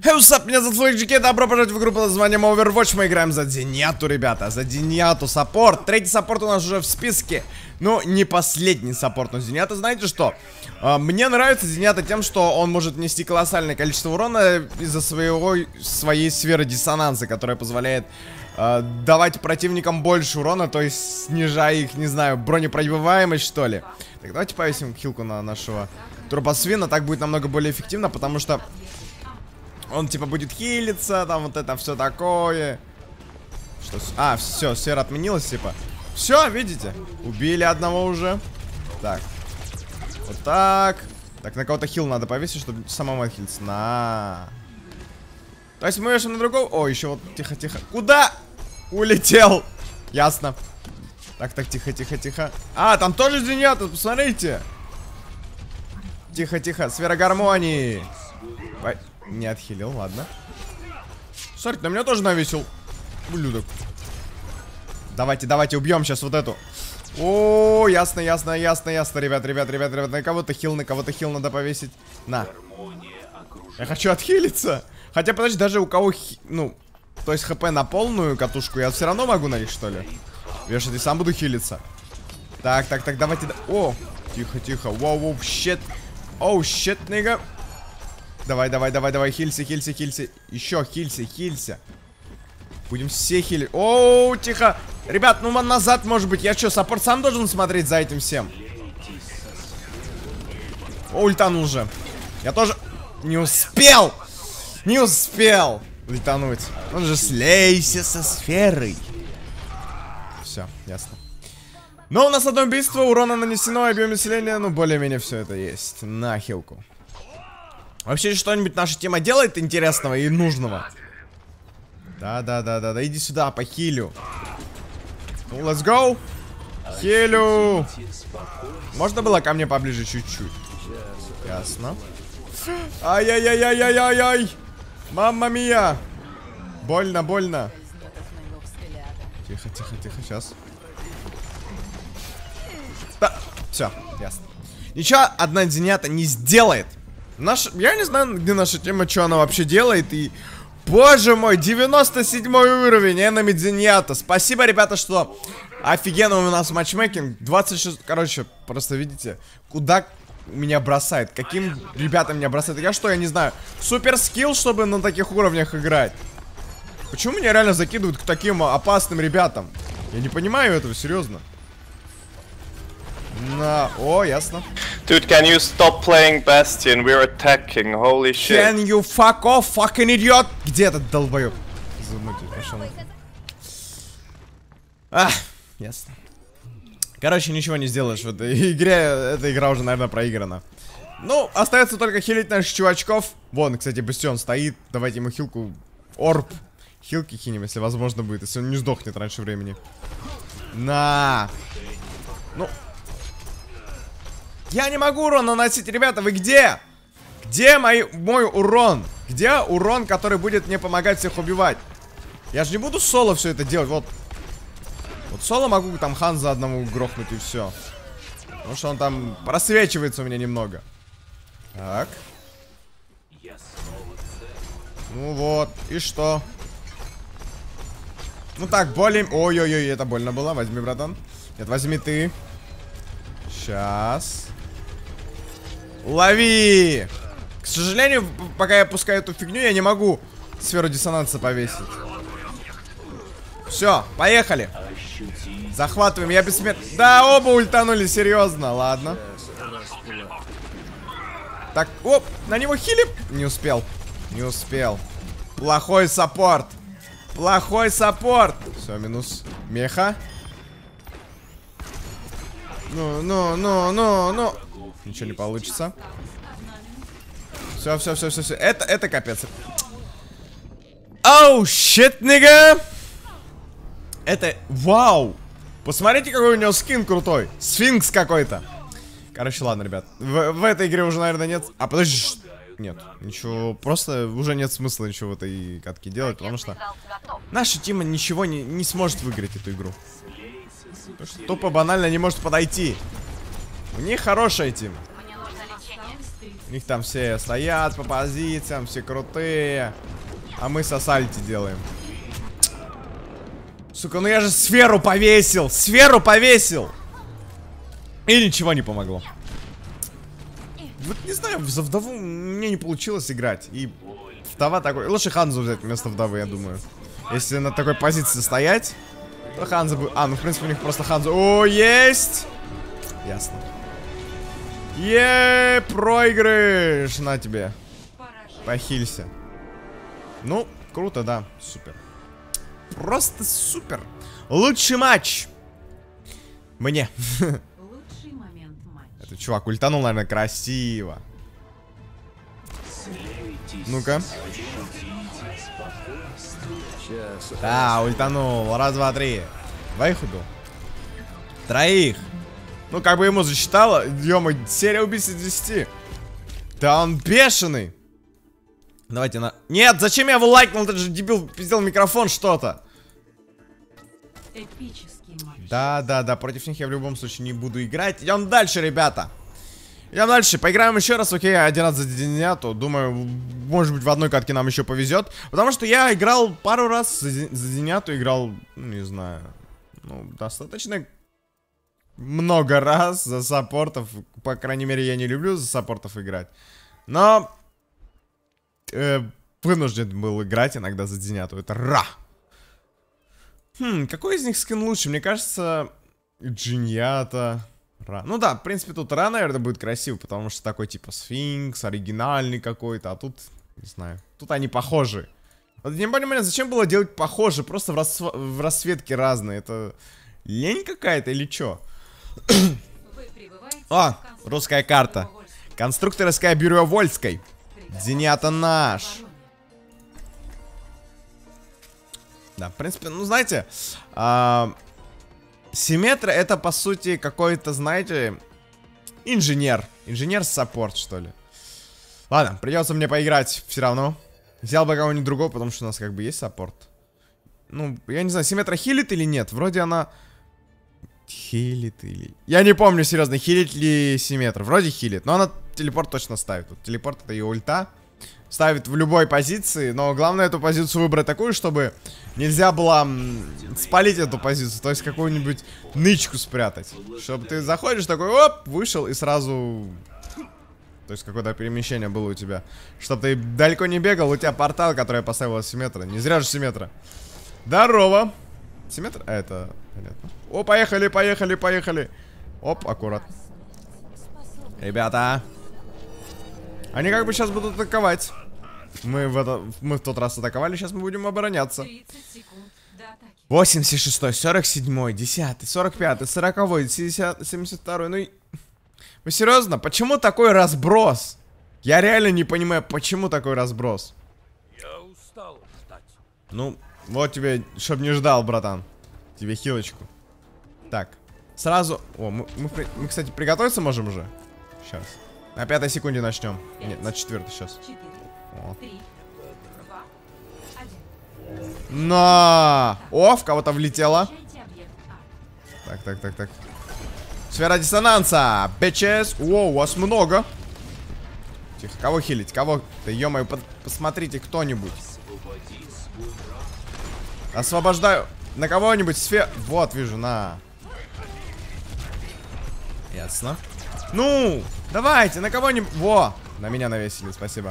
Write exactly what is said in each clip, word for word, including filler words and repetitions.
Hey, what's up? Меня зовут Флэкджики, добро пожаловать в игру под названием Overwatch. Мы играем за Зеняту, ребята, за Зеняту, саппорт. Третий саппорт у нас уже в списке. Ну, не последний саппорт, но Зенята, знаете что? А, мне нравится Зенята тем, что он может нести колоссальное количество урона из-за своего, своей сферы диссонанса, которая позволяет а, давать противникам больше урона, то есть снижая их, не знаю, бронепробиваемость, что ли. Так, давайте повесим хилку на нашего турбосвина, так будет намного более эффективно, потому что он типа будет хилиться, там вот это все такое. Что? А, все, сфера отменилась, типа. Все, видите? Убили одного уже. Так. Вот так. Так, на кого-то хил надо повесить, чтобы самому отхилиться. На. То есть мы вешаем на другого. О, еще вот, тихо-тихо. Куда? Улетел. Ясно. Так, так, тихо-тихо-тихо. А, там тоже Зенята, посмотрите. Тихо-тихо, сфера гармонии. По... Не отхилил, ладно. Смотрите, на меня тоже навесил. Ублюдок. Давайте, давайте, убьем сейчас вот эту. О, ясно, ясно, ясно, ясно, ребят, ребят, ребят, ребят. На кого-то хил, на кого-то хил надо повесить. На. Я хочу отхилиться. Хотя, подожди, даже у кого, хи... ну, то есть хп на полную катушку, я все равно могу на них, что ли? Вешать и сам буду хилиться. Так, так, так, давайте. О, тихо, тихо. Воу, воу, щит. Оу, щит, нига. Давай, давай, давай, давай, хилься, хилься, хилься. Еще хилься, хилься. Будем все хилить. Оу, тихо. Ребят, ну назад, может быть. Я что, саппорт сам должен смотреть за этим всем? О, ультанул уже. Я тоже не успел. Не успел ультануть. Он же слейся со сферой. Все, ясно. Но у нас одно убийство, урона нанесено, объем населения, ну более-менее все это есть. На хилку. Вообще что-нибудь наша тема делает интересного и нужного? Да, да, да, да, да, иди сюда, по хилю. Ну, let's go. Хилю. Можно было ко мне поближе чуть-чуть? Ясно. Ай-яй-яй-яй-яй-яй. Мамма мия. Больно, больно. Тихо, тихо, тихо, сейчас. Да, все, ясно. Ничего одна Зенята не сделает. Наш, я не знаю, где наша тема, что она вообще делает. И, боже мой, девяносто седьмой уровень, Enemy Зенята. Спасибо, ребята, что офигенно у нас матчмейкинг. двадцать шесть, короче, просто видите, куда меня бросает. Каким ребятам меня бросает. Я что, я не знаю, супер скилл, чтобы на таких уровнях играть. Почему меня реально закидывают к таким опасным ребятам? Я не понимаю этого, серьезно. На, о, ясно. Dude, can you stop playing Bastion? We're attacking, holy shit. Can you fuck off, fucking idiot? Где этот долбоёб? Замутил, пошел. А, ясно. Короче, ничего не сделаешь в этой игре. Эта игра уже, наверное, проиграна. Ну, остается только хилить наших чувачков. Вон, кстати, Бастион стоит. Давайте ему хилку. Орб. Хилки кинем, если возможно будет, если он не сдохнет раньше времени. На. Ну. Я не могу урон наносить, ребята, вы где? Где мой, мой урон? Где урон, который будет мне помогать всех убивать? Я же не буду соло все это делать, вот. Вот соло могу там Ханза одному грохнуть и все. Потому что он там просвечивается у меня немного. Так. Ну вот, и что? Ну так, более... Ой-ой-ой, это больно было, возьми, братан. Нет, возьми ты. Сейчас. Лови! К сожалению, пока я пускаю эту фигню, я не могу сферу диссонанса повесить. Все, поехали. Захватываем, я бессмертный. Да, оба ультанули, серьезно. Ладно. Так, оп, на него хилим. Не успел, не успел. Плохой саппорт. Плохой саппорт. Все, минус меха. Ну, ну, ну, ну, ну. Ничего не получится. Все, все, все, все, все. Это, это капец. Оу, щит, нига. Это, вау. Посмотрите, какой у него скин крутой. Сфинкс какой-то. Короче, ладно, ребят. В, в этой игре уже, наверное, нет. А, подожди. Нет, ничего. Просто уже нет смысла ничего в этой катке делать, потому что наша тима ничего не, не сможет выиграть эту игру. Потому что тупо банально не может подойти. У них хорошая тима. У них там все стоят по позициям, все крутые. А мы сосальти делаем. Сука, ну я же сферу повесил! Сферу повесил! И ничего не помогло. Вот не знаю, за вдову мне не получилось играть. И вдова такой... Лучше Ханзу взять вместо вдовы, я думаю. Если на такой позиции стоять, то Ханза будет... А, ну в принципе у них просто Ханза... О, есть! Ясно. Еее, проигрыш! На тебе. Похилься. Ну, круто, да. Супер. Просто супер. Лучший матч. Мне. Лучший момент матча. Это чувак ультанул, наверное, красиво. Ну-ка. Да, ультанул. Раз, два, три. Двоих убил. Троих. Ну, как бы ему засчитало. Ё-моё, серия убийств из десяти. Да он бешеный. Давайте на... Нет, зачем я его лайкнул? Ты же дебил, пиздел микрофон что-то. Эпический матч. Да, да, да, против них я в любом случае не буду играть. Идем дальше, ребята. Идем дальше, поиграем еще раз, окей, один раз за Зеняту. Думаю, может быть в одной катке нам еще повезет. Потому что я играл пару раз за, за Зеняту, играл, ну, не знаю, ну, достаточно много раз за саппортов. По крайней мере, я не люблю за саппортов играть. Но э, вынужден был играть иногда за Зеняту, это ра. Хм, какой из них скин лучше? Мне кажется, Джиньята. Ра. Ну да, в принципе, тут Ра, наверное, будет красиво, потому что такой типа сфинкс, оригинальный какой-то, а тут, не знаю, тут они похожи. Вот не понимаю, зачем было делать похожи, просто в, рас... в расцветке разные, это лень какая-то или чё? О, русская карта. Конструкторская бюро Вольской. Зенята наш. Да, в принципе, ну знаете, а, Симметра это по сути какой-то, знаете, инженер. Инженер-саппорт, что ли. Ладно, придется мне поиграть все равно. Взял бы кого-нибудь другого, потому что у нас как бы есть саппорт. Ну, я не знаю, Симметра хилит или нет. Вроде она хилит или... Я не помню, серьезно, хилит ли Симметра. Вроде хилит, но она телепорт точно ставит. Вот телепорт это ее ульта. Ставит в любой позиции, но главное эту позицию выбрать такую, чтобы нельзя было спалить эту позицию, то есть какую-нибудь нычку спрятать. Чтобы ты заходишь такой, оп, вышел и сразу... То есть какое-то перемещение было у тебя. Чтобы ты далеко не бегал, у тебя портал, который я поставила Симметра. Не зря же Симметра. Здорово. Симметра? А, это... Понятно. О, поехали, поехали, поехали. Оп, аккуратно. Ребята. Они как бы сейчас будут атаковать. Мы в, это, мы в тот раз атаковали, сейчас мы будем обороняться. восемьдесят шестой, сорок седьмой, десятый, сорок пятый, сороковой, семьдесят второй. Ну и... Вы серьезно? Почему такой разброс? Я реально не понимаю, почему такой разброс. Я устал ждать. Ну, вот тебе, чтоб не ждал, братан. Тебе хилочку. Так, сразу... О, мы, мы, мы, кстати, приготовиться можем уже? Сейчас. На пятой секунде начнем. Нет, на четвертой сейчас. На! О, в кого-то влетело. Так, так, так, так. Сфера диссонанса. Бичес. О, у вас много. Тихо, кого хилить? Кого? Да ё-моё, по посмотрите, кто-нибудь. Освобождаю. На кого-нибудь сфер... Вот, вижу, на. Ясно. Ну, давайте, на кого-нибудь... Во, на меня навесили, спасибо.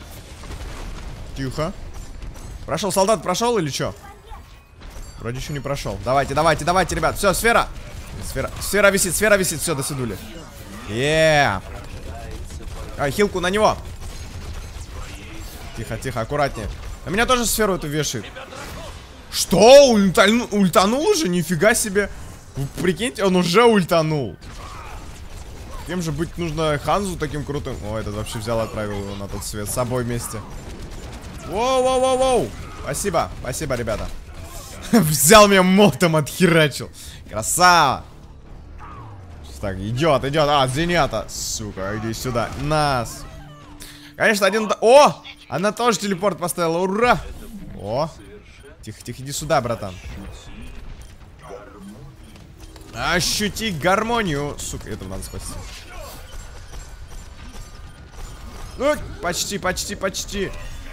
Тихо. Прошел солдат, прошел или что? Вроде еще не прошел. Давайте, давайте, давайте, ребят. Все, сфера. Сфера, сфера висит, сфера висит. Все, до свидули. Еее. А, хилку на него. Тихо, тихо, аккуратнее. На меня тоже сферу эту вешает. Что? Ультанул, ультанул уже? Нифига себе. Вы прикиньте, он уже ультанул. Кем же быть нужно Ханзу таким крутым? О, этот вообще взял и отправил его на тот свет с собой вместе. Воу-воу-воу-воу. Спасибо, спасибо, ребята. Взял меня молотом, отхерачил. Красава. Так, идет, идет. А, Зенята. Сука, иди сюда. Нас. Конечно, один... О! Она тоже телепорт поставила. Ура! О! Тихо, тихо, иди сюда, братан. Ощути гармонию. Сука, этого надо спасти. Ну, почти, почти, почти.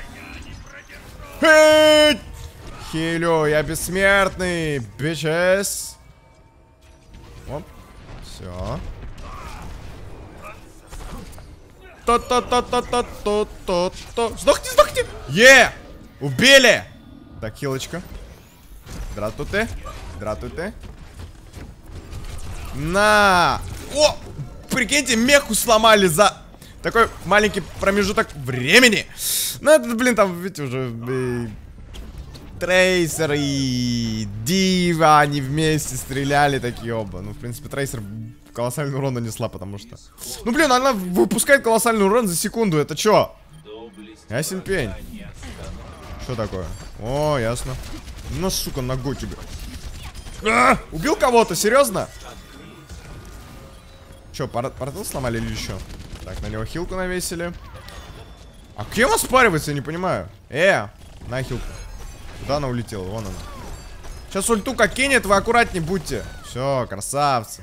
Хей! Хилю, я бессмертный, бичес. Оп, все. То-то-то-то-то-то-то-то. Сдохни, сдохни! Е! Убили! Так, хилочка. Здравствуйте. Здравствуйте. На! О! Прикиньте, меху сломали за такой маленький промежуток времени. Ну, это, блин, там, видите, уже... И... Трейсер и Дива, они вместе стреляли такие оба. Ну, в принципе, Трейсер колоссальный урон нанесла, потому что... Ну, блин, она выпускает колоссальный урон за секунду, это чё? Ясен пень. Что такое? О, ясно. Ну, сука, ногой тебе. А, убил кого-то, серьезно? Че, пор портал сломали или еще? Так, на него хилку навесили. А кем оспаривается, я не понимаю. Э, на хилку. Куда она улетела? Вон она. Сейчас ульту как кинет, вы аккуратнее будьте. Все, красавцы.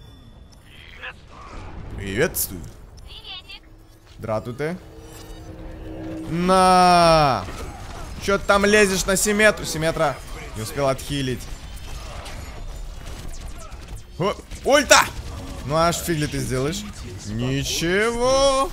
Приветствую. Здравствуйте. На! Че ты там лезешь на Симметру? Симметра не успел отхилить. О, ульта! Ну аж фиг ли ты сделаешь? Ничего.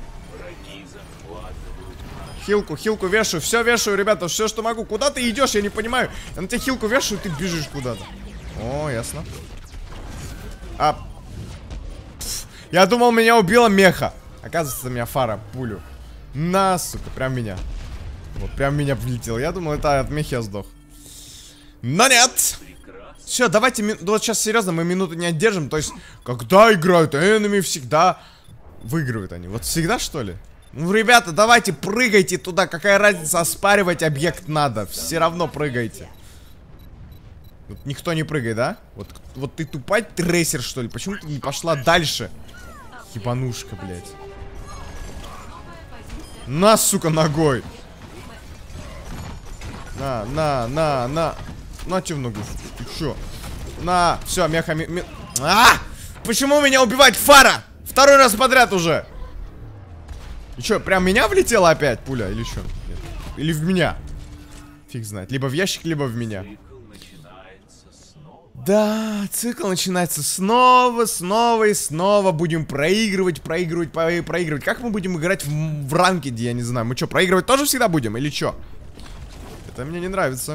Хилку, хилку вешаю, все вешаю, ребята, все, что могу. Куда ты идешь, я не понимаю. Я на тебя хилку вешаю, ты бежишь куда-то. О, ясно. А... Пф, я думал, меня убила меха. Оказывается, меня фара, пулю. На, сука, прям меня. Вот, прям меня влетел. Я думал, это от мехи я сдох. Но нет. Все, давайте, ми... вот сейчас серьезно, мы минуту не отдержим. То есть, когда играют энеми, всегда выигрывают они. Вот всегда, что ли? Ну, ребята, давайте прыгайте туда. Какая разница, оспаривать объект надо. Все равно прыгайте. Вот никто не прыгает, да? Вот, вот ты тупая трейсер, что ли? Почему ты не пошла дальше? Ебанушка, блядь. На, сука, ногой. На, на, на, на. На, тебе в ногу. Ты чё? На, все, меха, ми, ми... А! Почему меня убивает фара? Второй раз подряд уже. И чё, прям меня влетела опять пуля? Или что? Нет. Или в меня? Фиг знает. Либо в ящик, либо в меня. Да, цикл начинается снова, снова и снова. Будем проигрывать, проигрывать, проигрывать. Как мы будем играть в, в ранкеде, я не знаю. Мы что, проигрывать тоже всегда будем? Или что? Это мне не нравится.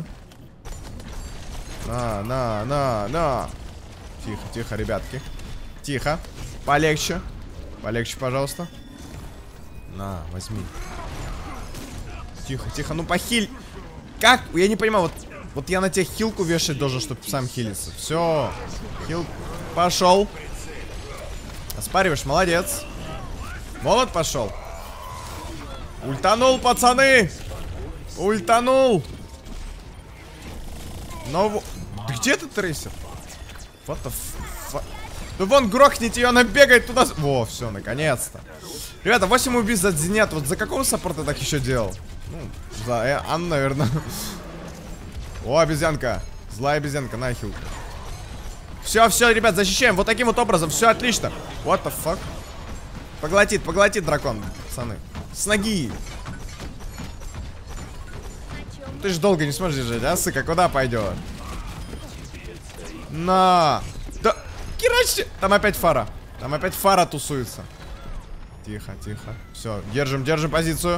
На, на, на, на. Тихо, тихо, ребятки. Тихо. Полегче. Полегче, пожалуйста. На, возьми. Тихо, тихо, ну похиль. Как? Я не понимаю, вот, вот я на тебя хилку вешать должен, чтобы сам хилиться. Все. Хил. Пошел. Оспариваешь, молодец. Молод пошел. Ультанул, пацаны. Ультанул. Но... Где этот трейсер? What the fuck? Ну вон, грохните ее, она бегает туда. Во, все, наконец-то. Ребята, восемь убийств за Зенят. Вот за какого саппорта так еще делал? Ну, за э, Ан, наверное. О, обезьянка. Злая обезьянка, нахил. Все, все, ребят, защищаем. Вот таким вот образом. Все отлично. What the fuck? Поглотит, поглотит дракон, пацаны. С ноги. Ты ж долго не сможешь держать, а, сука? Куда пойдет? На. Да. Кирачи. Там опять фара. Там опять фара тусуется. Тихо, тихо. Все, держим, держим позицию.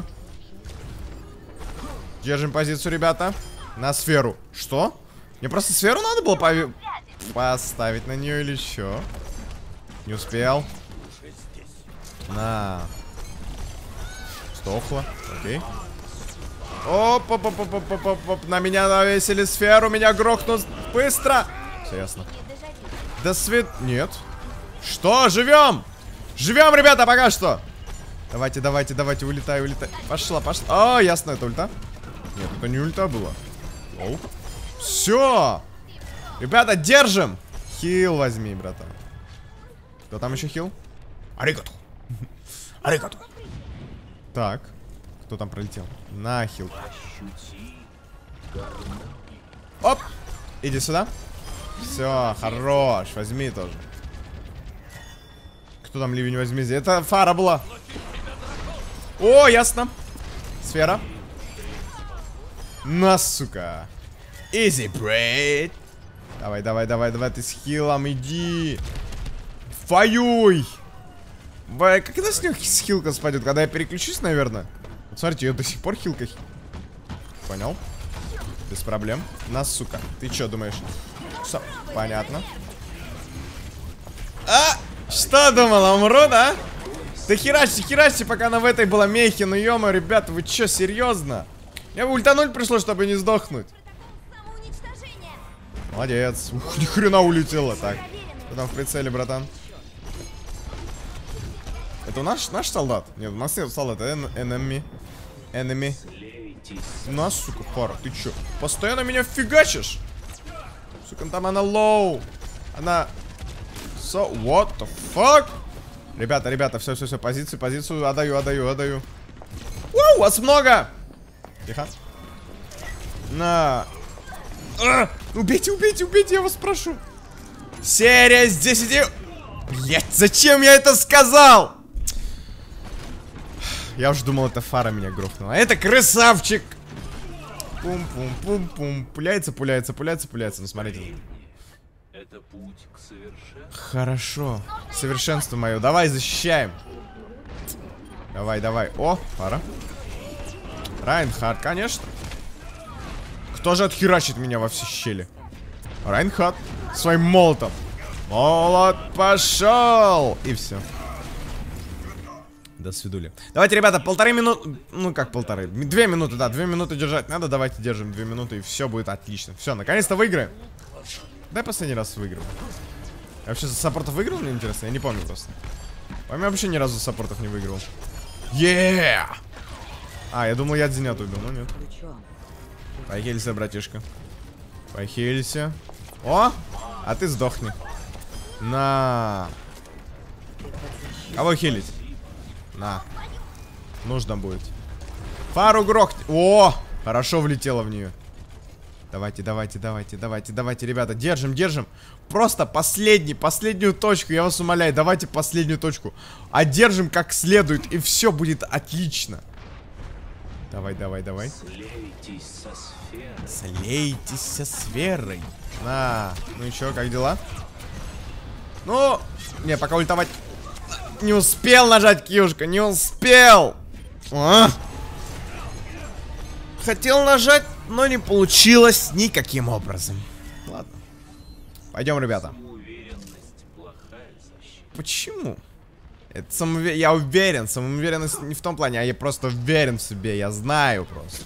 Держим позицию, ребята. На сферу. Что? Мне просто сферу надо было пове... поставить на нее или что? Не успел. На. Сдохло. Окей. Оп, оп, оп, оп, оп, оп, оп, оп. На меня навесили сферу, меня грохнут быстро. Все ясно. До свид... Нет. Что? Живем! Живем, ребята, пока что. Давайте, давайте, давайте, улетай, улетай. Пошла, пошла. О, ясно, это ульта. Нет, это не ульта было. Оу. Все. Ребята, держим. Хил возьми, братан. Кто там еще хил? Аригату. Аригату. Так. Кто там пролетел? Нахил. Оп. Иди сюда. Все, хорош. Возьми тоже. Кто там ливень возьми? Это фара была. О, ясно. Сфера. На, сука. Easy break. Давай, давай, давай, давай, ты с хилом иди. Фаюй. Бай, как это с них с хилка спадет? Когда я переключусь, наверное. Вот смотрите, ее до сих пор хилка. Понял? Без проблем. На, сука. Ты что думаешь? Все, понятно. А! Что думала, умру, да? Да херачьте, херачьте, пока она в этой была мехе. Ну ё-моё, ребята, вы чё, серьезно? Мне бы ультануть пришлось, чтобы не сдохнуть. Молодец. Ух, ни хрена улетело. Так, кто там в прицеле, братан? Это наш, наш солдат? Нет, у нас нет солдата. Enemy. Enemy. На, сука, пара, ты чё? Постоянно меня фигачишь? Сука, там она лоу. Она... So, what the fuck? Ребята, ребята, все, все, все, позицию, позицию, отдаю, отдаю, отдаю. Уу, вас много! Тихо. На. А! Убейте, убейте, убейте, я вас прошу. Серия с десяти. Блять, зачем я это сказал? Я уже думал, это фара меня грохнула. А это красавчик. Пум-пум-пум-пум. Пуляется, пуляется, пуляется, пуляется. Ну, смотрите. Это путь к совершенству. Хорошо. Совершенство мое. Давай, защищаем. Давай, давай. О, пара. Райнхард, конечно. Кто же отхерачит меня во все щели? Райнхард. Своим молотом. Молот пошел. И все. До свидули. Давайте, ребята, полторы минуты. Ну, как полторы? Две минуты, да. Две минуты держать надо. Давайте держим две минуты, и все будет отлично. Все, наконец-то выиграем. Дай последний раз выиграем. Я вообще за саппортов выиграл, мне интересно? Я не помню просто. По-моему, я вообще ни разу за саппортов не выиграл. Yeah! А, я думал, я от Зенята убил, но нет. Похилься, братишка. Похилься. О! А ты сдохни. На. Кого хилить? На. Нужно будет. Фару грохни. О! Хорошо влетело в нее. Давайте, давайте, давайте, давайте, давайте, ребята, держим, держим. Просто последний, последнюю точку, я вас умоляю, давайте последнюю точку. Одержим как следует, и все будет отлично. Давай, давай, давай. Слейтесь со сферой. Слейтесь со сферой. На, ну и чё, как дела? Ну, не, пока ультовать. Не успел нажать кьюшка, не успел. А? Хотел нажать, но не получилось никаким образом. Ладно. Пойдем, ребята. Почему? Это самове... Я уверен, самоуверенность не в том плане, а я просто уверен в себе, я знаю просто.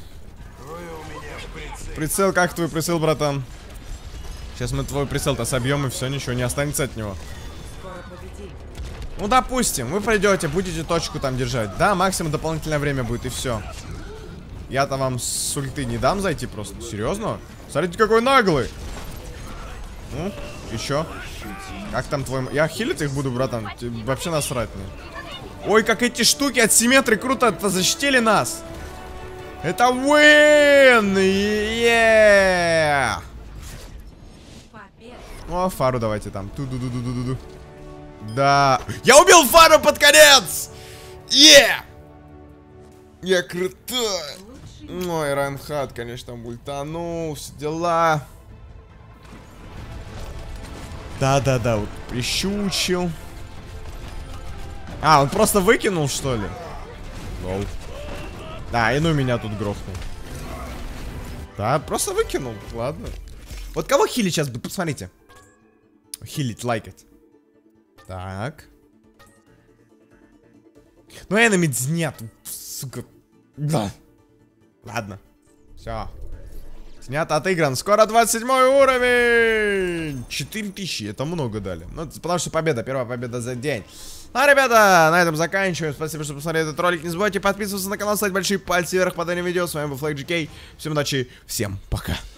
Прицел, как твой прицел, братан? Сейчас мы твой прицел-то собьем, и все, ничего не останется от него. Ну, допустим, вы пройдете, будете точку там держать. Да, максимум дополнительное время будет, и все. Я-то вам с ульты не дам зайти просто. Серьезно? Смотрите, какой наглый. Ну, еще. Как там твой... Я хилить их буду, братан. Тебе вообще насрать мне. Ой, как эти штуки от симметрии круто защитили нас. Это win! Yeah! О, фару давайте там. Ту-ду-ду-ду-ду-ду. Да. Я убил фару под конец! Yeah! Я крутой. Ой, Райнхард, конечно, мультанул, все дела. Да-да-да, вот прищучил. А, он просто выкинул, что ли? Лол. Да, и ну меня тут грохнул. Да, просто выкинул, ладно. Вот кого хилить сейчас будет, посмотрите. Хилить, лайкать. Так. Ну, энемидз нет, сука. Да. Ладно. Все. Снято, отыгран. Скоро двадцать седьмой уровень. четыре тысячи. Это много дали. Ну, потому что победа. Первая победа за день. А, ребята, на этом заканчиваем. Спасибо, что посмотрели этот ролик. Не забывайте подписываться на канал, ставить большие пальцы вверх под этим видео. С вами был FlagGK. Всем удачи. Всем пока.